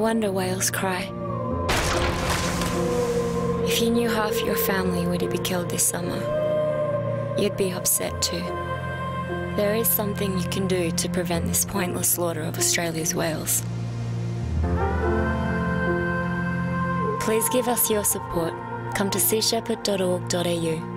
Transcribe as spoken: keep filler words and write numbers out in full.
wonder whales cry. If you knew half your family would be killed this summer, you'd be upset too. There is something you can do to prevent this pointless slaughter of Australia's whales. Please give us your support. Come to sea shepherd dot org dot A U.